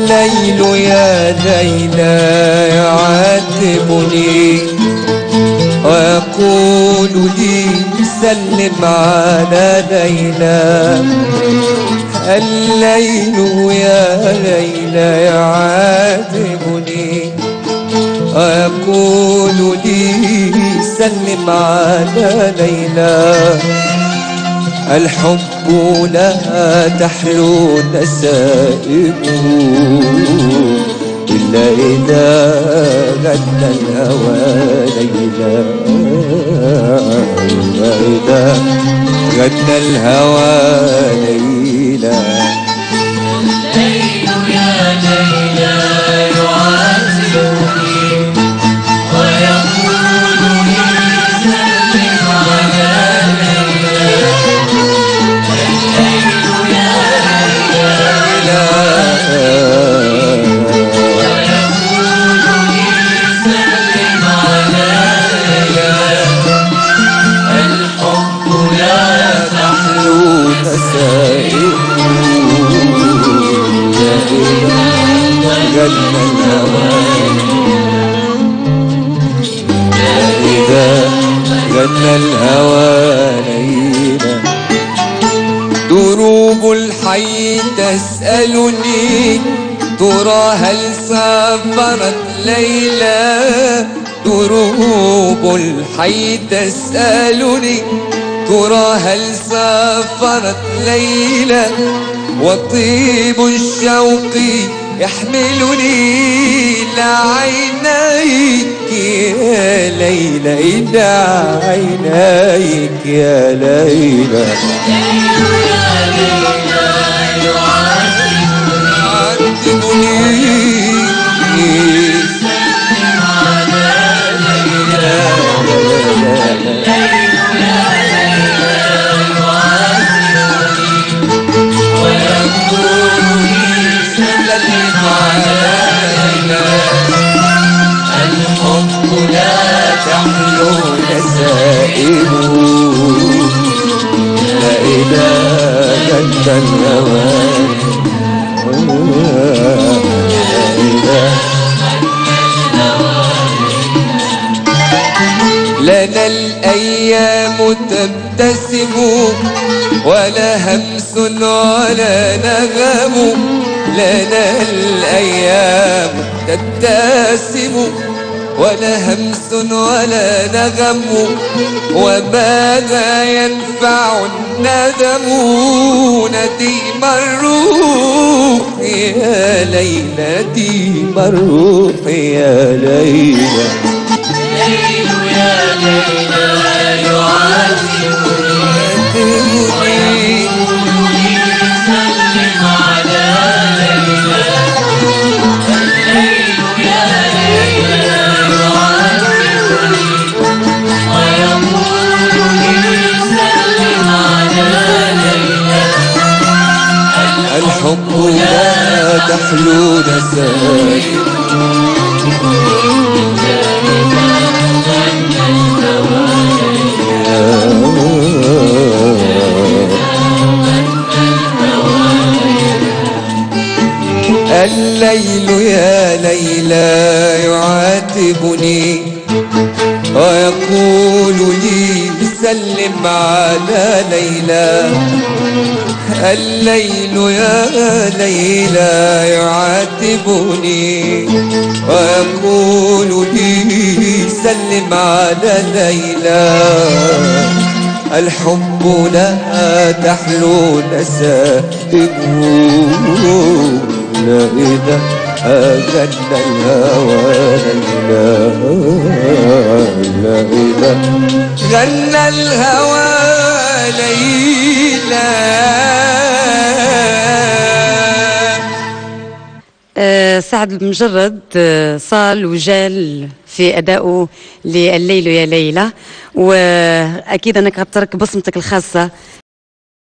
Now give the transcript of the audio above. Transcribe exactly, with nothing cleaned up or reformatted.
الليل يا ليلى يعاتبني ويقول لي سلم على ليلى. الليل يا ليلى يعاتبني ويقول لي سلم على ليلى. الحب لا تحلو نسائمه إلا إذا غنى الهوى ليلى. إلا إذا غنى الهوى ليلى. الليل يا ليلى يعاتبني ويقول لي سلم على ليلى. الليل يا ليلى ويقول لي سلم على ليلى. الحب لا تحلو نسائمه غنى الهوى إذا غنى الهوى ليلى. دروب الحي تسألني ترى هل سافرت ليلى. دروب الحي تسألني ترى هل سافرت ليلى. وطيب الشوق يحملني إلى عينيك يا ليلى. إلى عينيك يا ليلى. نسائمه لا إذا غنى الهوى لنا الأيام تبتسم ولا همس ولا نغم. لنا الأيام تبتسم ولا همس ولا نغم. وماذا ينفع الندم نديم الروح يا ليلى. نديم الروح يا ليلى. الليل يا ليلى يعاتبني ويقول لي سلم على ليلى. الليل يا ليلى يعاتبني ويقول لي سلم على ليلى. الحب لا تحلو نسائمه الليل يا ليلى يعاتبني ويقول لي سلم على ليلى. الليل يا ليلى يعاتبني ويقول لي سلم على ليلى. الحب لا تحلو نسائمه لا إذا غنى الهوى ليلى. لا إذا غنى الهوى ليلى. أه سعد المجرد أه صال وجال في أدائه لليل يا ليلى. وأكيد أنك غترك بصمتك الخاصة